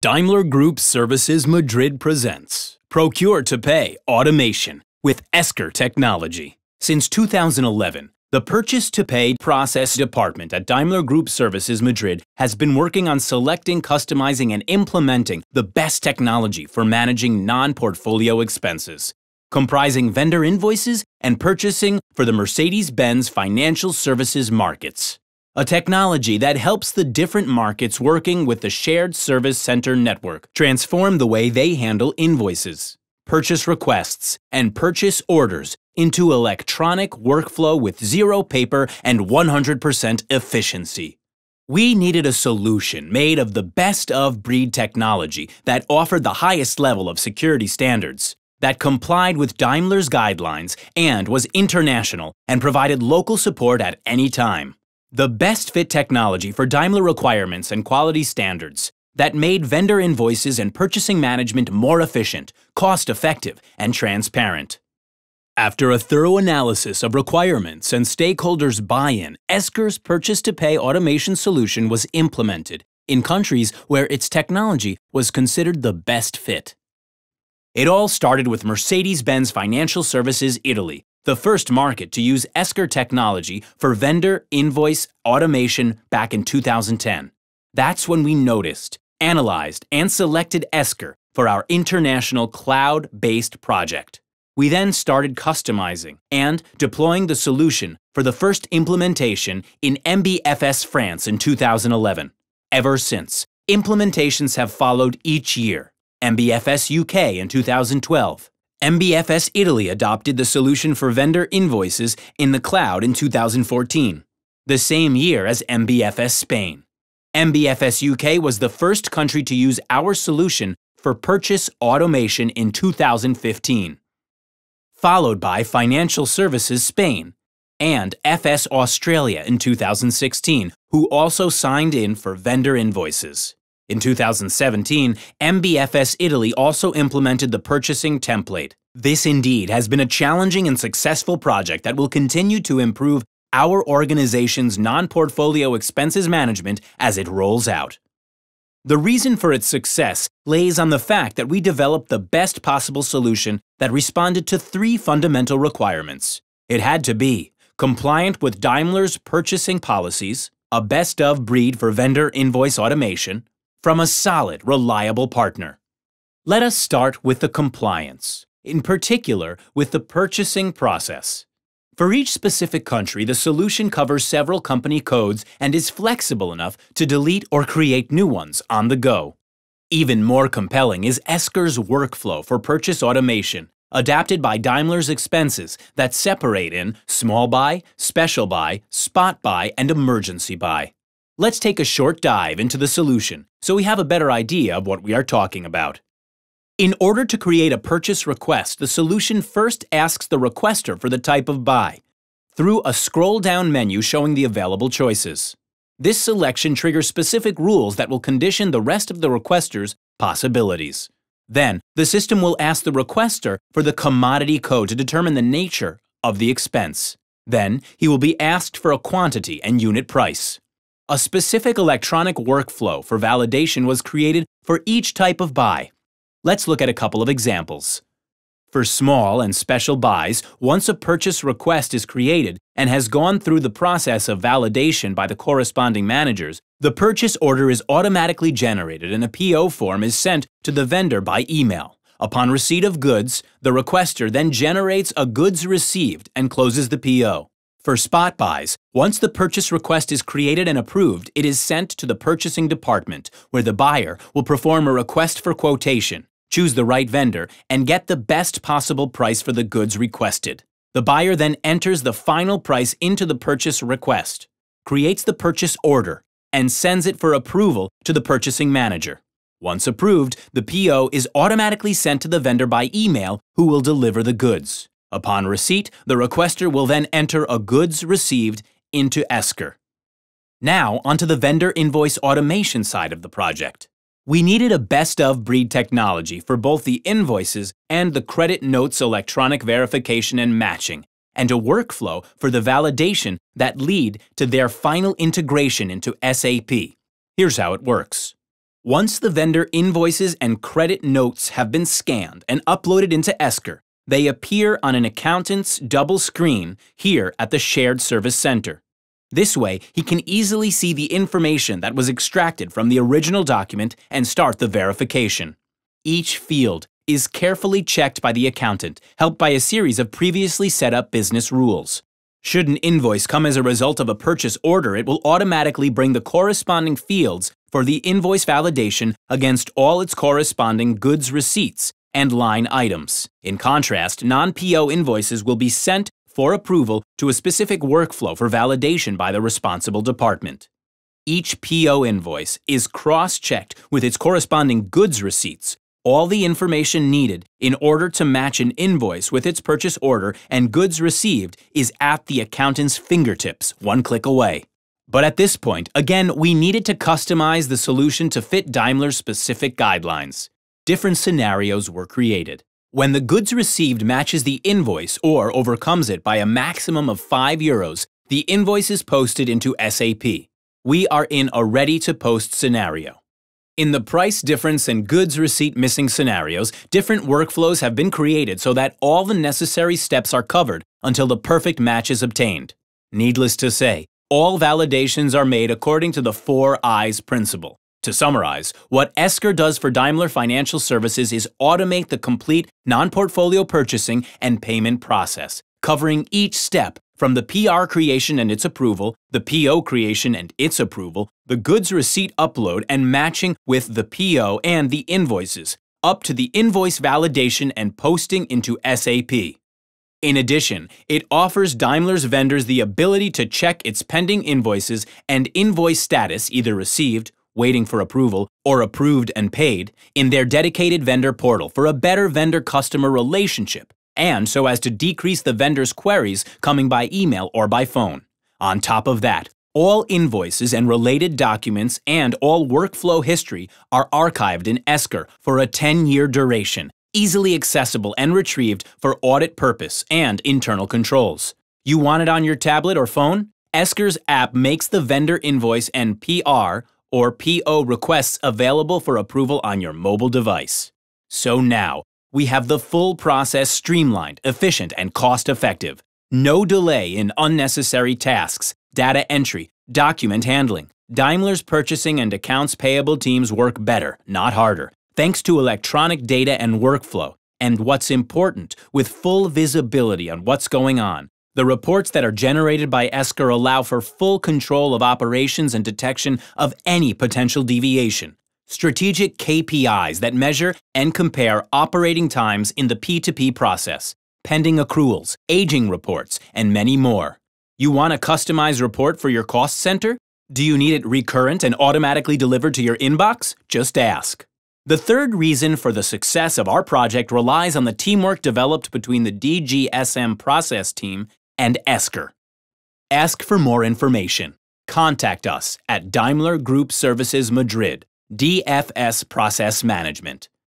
Daimler Group Services Madrid presents Procure-to-Pay Automation with Esker technology. Since 2011, the Purchase-to-Pay process department at Daimler Group Services Madrid has been working on selecting, customizing, and implementing the best technology for managing non-portfolio expenses, comprising vendor invoices and purchasing for the Mercedes-Benz financial services markets. A technology that helps the different markets working with the shared service center network transform the way they handle invoices, purchase requests, and purchase orders into electronic workflow with zero paper and 100% efficiency. We needed a solution made of the best-of-breed technology that offered the highest level of security standards, that complied with Daimler's guidelines and was international and provided local support at any time. The best-fit technology for Daimler requirements and quality standards that made vendor invoices and purchasing management more efficient, cost-effective, and transparent. After a thorough analysis of requirements and stakeholders' buy-in, Esker's Purchase-to-Pay automation solution was implemented in countries where its technology was considered the best fit. It all started with Mercedes-Benz Financial Services Italy, the first market to use Esker technology for vendor invoice automation back in 2010. That's when we noticed, analyzed, and selected Esker for our international cloud-based project. We then started customizing and deploying the solution for the first implementation in MBFS France in 2011. Ever since, implementations have followed each year. MBFS UK in 2012. MBFS Italy adopted the solution for vendor invoices in the cloud in 2014, the same year as MBFS Spain. MBFS UK was the first country to use our solution for purchase automation in 2015, followed by Financial Services Spain and FS Australia in 2016, who also signed in for vendor invoices. In 2017, MBFS Italy also implemented the purchasing template. This indeed has been a challenging and successful project that will continue to improve our organization's non-portfolio expenses management as it rolls out. The reason for its success lays on the fact that we developed the best possible solution that responded to three fundamental requirements. It had to be compliant with Daimler's purchasing policies, a best-of-breed for vendor invoice automation, from a solid, reliable partner. Let us start with the compliance, in particular with the purchasing process. For each specific country, the solution covers several company codes and is flexible enough to delete or create new ones on the go. Even more compelling is Esker's workflow for purchase automation, adapted by Daimler's expenses that separate in small buy, special buy, spot buy, and emergency buy. Let's take a short dive into the solution so we have a better idea of what we are talking about. In order to create a purchase request, the solution first asks the requester for the type of buy through a scroll-down menu showing the available choices. This selection triggers specific rules that will condition the rest of the requester's possibilities. Then, the system will ask the requester for the commodity code to determine the nature of the expense. Then, he will be asked for a quantity and unit price. A specific electronic workflow for validation was created for each type of buy. Let's look at a couple of examples. For small and special buys, once a purchase request is created and has gone through the process of validation by the corresponding managers, the purchase order is automatically generated and a PO form is sent to the vendor by email. Upon receipt of goods, the requester then generates a goods received and closes the PO. For spot buys, once the purchase request is created and approved, it is sent to the purchasing department, where the buyer will perform a request for quotation, choose the right vendor, and get the best possible price for the goods requested. The buyer then enters the final price into the purchase request, creates the purchase order, and sends it for approval to the purchasing manager. Once approved, the PO is automatically sent to the vendor by email, who will deliver the goods. Upon receipt, the requester will then enter a goods received into Esker. Now, onto the vendor invoice automation side of the project. We needed a best-of-breed technology for both the invoices and the credit notes electronic verification and matching, and a workflow for the validation that lead to their final integration into SAP. Here's how it works. Once the vendor invoices and credit notes have been scanned and uploaded into Esker, they appear on an accountant's double screen here at the Shared Service Center. This way, he can easily see the information that was extracted from the original document and start the verification. Each field is carefully checked by the accountant, helped by a series of previously set up business rules. Should an invoice come as a result of a purchase order, it will automatically bring the corresponding fields for the invoice validation against all its corresponding goods receipts and line items. In contrast, non-PO invoices will be sent for approval to a specific workflow for validation by the responsible department. Each PO invoice is cross-checked with its corresponding goods receipts, all the information needed in order to match an invoice with its purchase order and goods received is at the accountant's fingertips, one click away. But at this point, again, we needed to customize the solution to fit Daimler's specific guidelines. Different scenarios were created. When the goods received matches the invoice or overcomes it by a maximum of €5, the invoice is posted into SAP. We are in a ready-to-post scenario. In the price difference and goods receipt missing scenarios, different workflows have been created so that all the necessary steps are covered until the perfect match is obtained. Needless to say, all validations are made according to the 4 I's principle. To summarize, what Esker does for Daimler Financial Services is automate the complete non-portfolio purchasing and payment process, covering each step from the PR creation and its approval, the PO creation and its approval, the goods receipt upload and matching with the PO and the invoices, up to the invoice validation and posting into SAP. In addition, it offers Daimler's vendors the ability to check its pending invoices and invoice status, either received, waiting for approval, or approved and paid, in their dedicated vendor portal for a better vendor-customer relationship, and so as to decrease the vendor's queries coming by email or by phone. On top of that, all invoices and related documents and all workflow history are archived in Esker for a 10-year duration, easily accessible and retrieved for audit purpose and internal controls. You want it on your tablet or phone? Esker's app makes the vendor invoice and PR or PO requests available for approval on your mobile device. So now, we have the full process streamlined, efficient, and cost-effective. No delay in unnecessary tasks, data entry, document handling. Daimler's purchasing and accounts payable teams work better, not harder, thanks to electronic data and workflow. And what's important, with full visibility on what's going on. The reports that are generated by Esker allow for full control of operations and detection of any potential deviation. Strategic KPIs that measure and compare operating times in the P2P process, pending accruals, aging reports, and many more. You want a customized report for your cost center? Do you need it recurrent and automatically delivered to your inbox? Just ask. The third reason for the success of our project relies on the teamwork developed between the DGSM process team and Esker. Ask for more information. Contact us at Daimler Group Services Madrid, DFS Process Management.